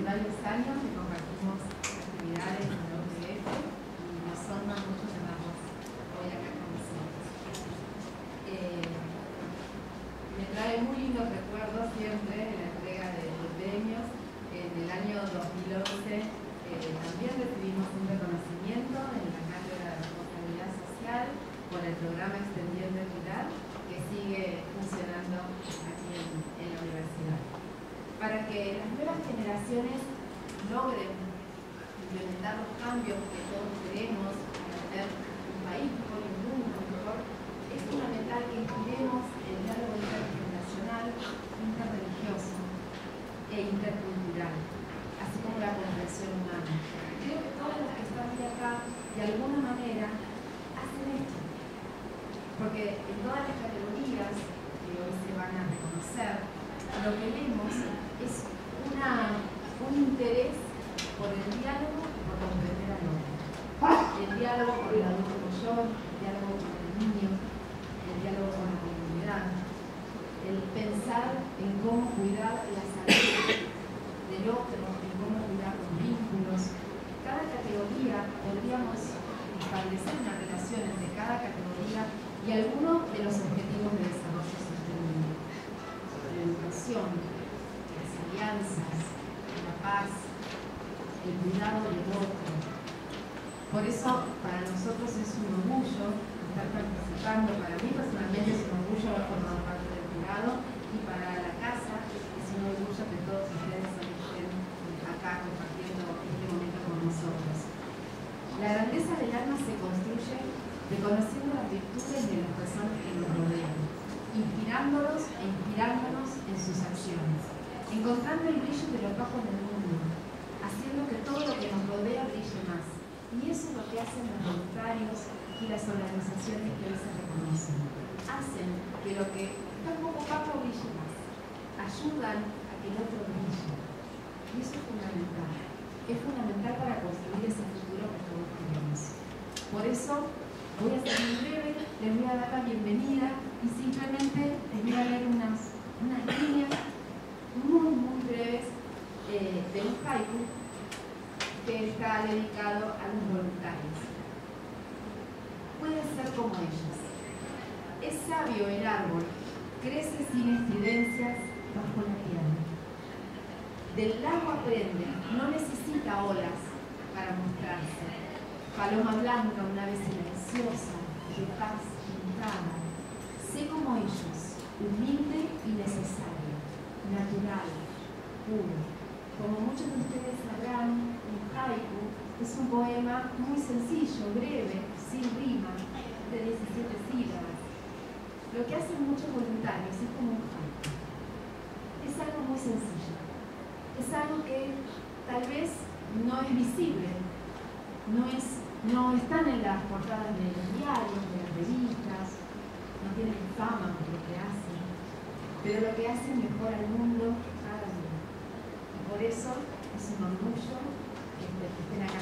varios años que compartimos actividades en la UTF y nos honra mucho tenerlos hoy acá con nosotros. Me trae muy lindos recuerdos siempre la entrega de premios. En el año 2011 también recibimos un reconocimiento en la Cátedra de Responsabilidad Social por el programa Extendiendo Equidad, que sigue funcionando aquí en la universidad. Para que las nuevas generaciones logren implementar los cambios que todos queremos para tener un país mejor y un mundo mejor, es fundamental que inspiremos el diálogo intergeneracional, interreligioso e intercultural, así como la comprensión humana. Creo que todos los que están hoy acá, de alguna manera, hacen esto, porque en todas las categorías que hoy se van a reconocer, lo que vemos es un interés por el diálogo y por comprender al otro. El diálogo con el adulto mayor, el diálogo con el niño, el diálogo con la comunidad, el pensar en cómo cuidar la salud del otro, en cómo cuidar los vínculos. Cada categoría podríamos establecer una relación entre cada categoría y algunos de los objetivos de desarrollo sostenible. La educación, las alianzas, la paz, el cuidado del otro. Por eso, para nosotros es un orgullo estar participando. Para mí personalmente es un orgullo haber formado parte del jurado, y para la casa es un orgullo que todos ustedes estén acá compartiendo este momento con nosotros. La grandeza del alma se construye reconociendo las virtudes de las personas que nos rodean, inspirándolos e inspirándonos en sus acciones, encontrando el brillo de los ojos del mundo, haciendo que todo lo que nos rodea brille más. Y eso es lo que hacen los voluntarios y las organizaciones que hoy se reconocen. Hacen que lo que está un poco opaco brille más. Ayudan a que el otro brille. Y eso es fundamental. Es fundamental para construir ese futuro que todos queremos. Por eso voy a ser muy breve, les voy a dar la bienvenida y simplemente les voy a leer unas líneas muy breves de un haiku que está dedicado a los voluntarios. Puedes ser como ellos. Es sabio el árbol, crece sin estridencias bajo la tierra. Del lago aprende, no necesita olas para mostrarse. Paloma blanca, una vez silenciosa, de paz pintada. Sé como ellos, humilde y necesario, natural, puro. Como muchos de ustedes sabrán, un haiku es un poema muy sencillo, breve, sin rima, de 17 sílabas. Lo que hacen muchos voluntarios es como un haiku. Es algo muy sencillo. Es algo que tal vez no es visible, no están en las portadas de los diarios, de las revistas, no tienen fama por lo que hacen, pero lo que hacen mejora el mundo cada día. Por eso es un orgullo que estén acá